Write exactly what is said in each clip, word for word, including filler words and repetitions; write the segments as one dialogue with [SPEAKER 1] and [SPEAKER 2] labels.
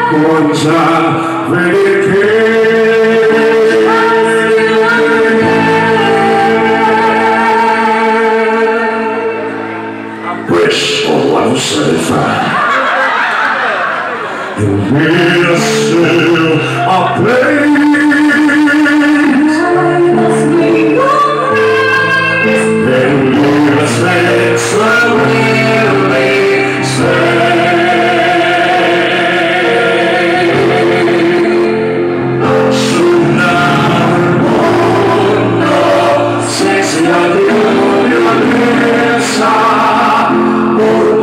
[SPEAKER 1] one time when it came. I wish all I was satisfied. You made us still a place. And leave us there so really stay. So now oh no, sexy I do your inside. Oh,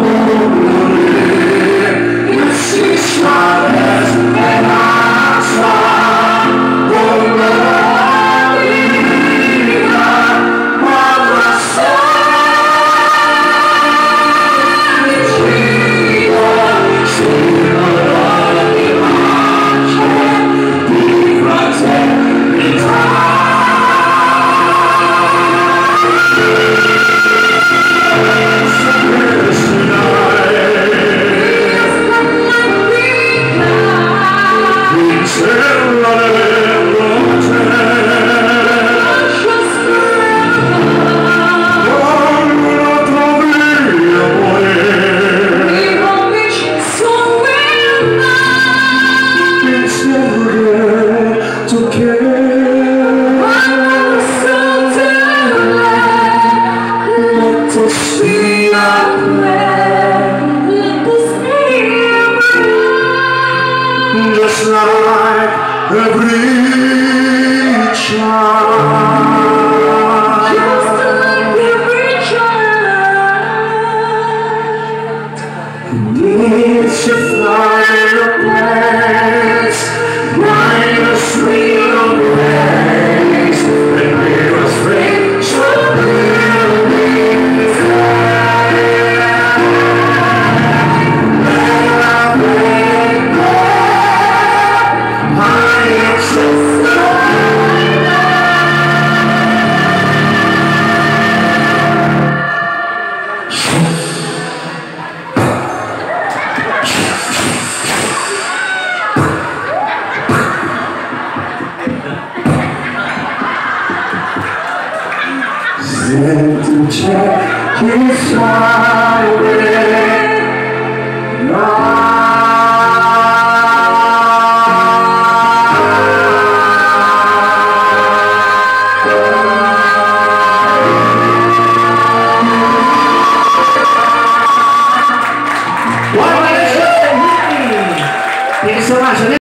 [SPEAKER 1] oh, you see smiles and I smile. Oh, Lord, my soul is real. Still on the march, be protected in time. Just like every child,
[SPEAKER 2] just like every child,
[SPEAKER 1] needs to fly a place, find a sweet embrace, and we was free to believe that. Let our faith go. I am so sent to check his highway. Thank you so much.